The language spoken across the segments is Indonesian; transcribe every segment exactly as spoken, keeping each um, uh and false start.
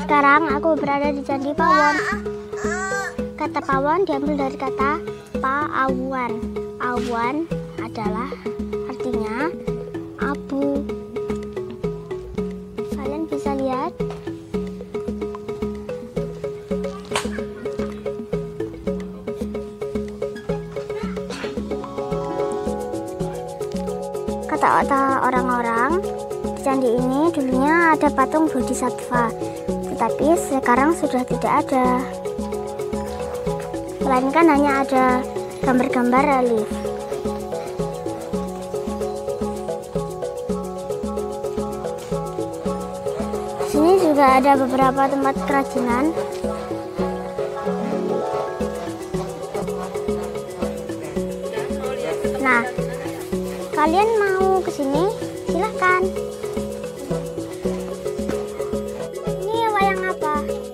Sekarang aku berada di Candi Pawon. Kata pawon diambil dari kata paawuan. Awan adalah artinya abu. Kalian bisa lihat. Kata-kata orang-orang, di candi ini dulunya ada patung Bodhisattva, tetapi sekarang sudah tidak ada. Melainkan hanya ada gambar-gambar relief. Di sini juga ada beberapa tempat kerajinan. Nah, kalian mau ke sini? Silahkan. Ini wayang apa?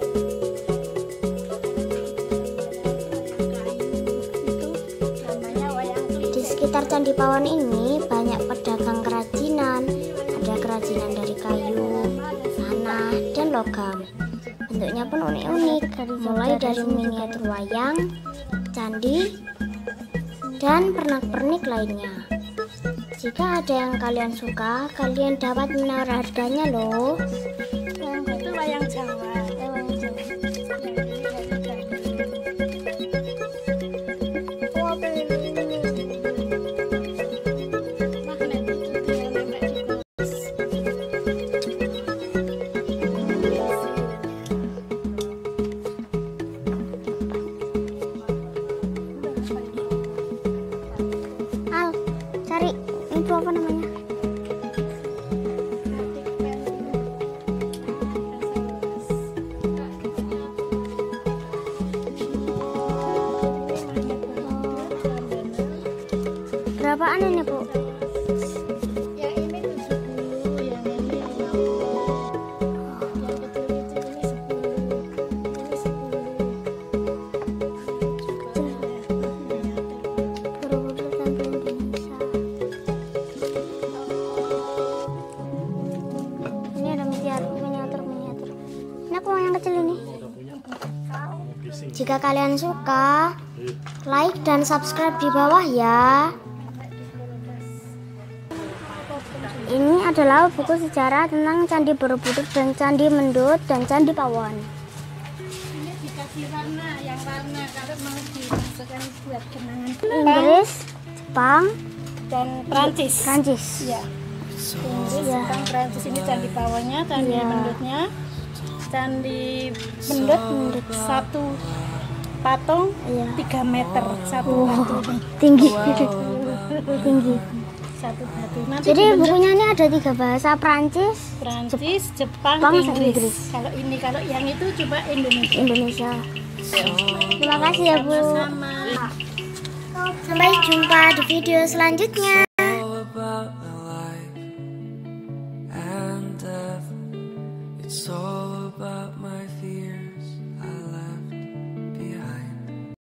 Di sekitar Candi Pawon ini banyak pedagang kerajinan. Ada kerajinan dari kayu, tanah, dan logam. Bentuknya pun unik-unik, mulai dari miniatur wayang, candi, dan pernak-pernik lainnya. Jika ada yang kalian suka, kalian dapat menawar harganya loh. Itu wayang Jawa. Al, cari itu apa namanya? Berapaan ini, Bu? Yang ini tujuh puluh, yang ini yang kecil ini sepuluh, ini sepuluh. Borobudur Tampil Indonesia. Ini ada miniatur, miniatur, miniatur. Ini aku mau yang kecil ini. Jika kalian suka, like dan subscribe di bawah ya. Ini adalah buku sejarah tentang Candi Borobudur dan Candi Mendut dan Candi Pawon. Ini dikasih warna, yang warna kalau mau dimasukkan buat kenangan. Inggris, Jepang, Dan Prancis. Prancis. Ya. Inggris, Ya. Jepang, Prancis. Ini Candi Pawonnya, Candi Ya. Mendutnya. Candi Mendut, Mendut. satu patung Iya. tiga meter satu Wow, batu. tinggi, tinggi. Satu batu. Nanti Jadi dibentuk bukunya ini ada tiga bahasa: Prancis, Prancis, Jepang, Jepang, sama Inggris. Inggris. Kalau ini, kalau yang itu coba Indonesia. Indonesia. Terima kasih ya, Bu. Sama-sama. Sampai jumpa di video selanjutnya.